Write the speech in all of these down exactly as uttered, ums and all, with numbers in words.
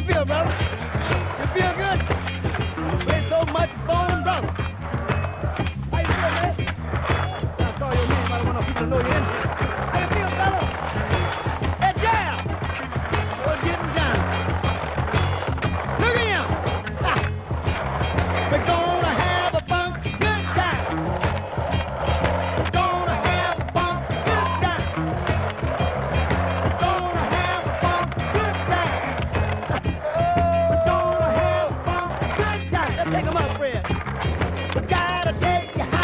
feel, brother? You feel good? Ain't so much fun, brother. How you feel, man? I saw your name. I don't want no people to know you in. How you feel, brother? Hey, Jam! We're getting down. Look at him. Ah. We're gonna have a fun, good time. We're gonna have a fun, good time. We're gonna have a fun, good time. We're gonna have a fun, good time. Let's take 'em up, Fred. We gotta take you high,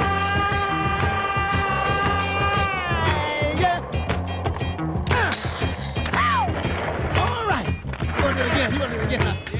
yeah. Uh. Ow. All right. You wanna do it again? You wanna do it again? Huh?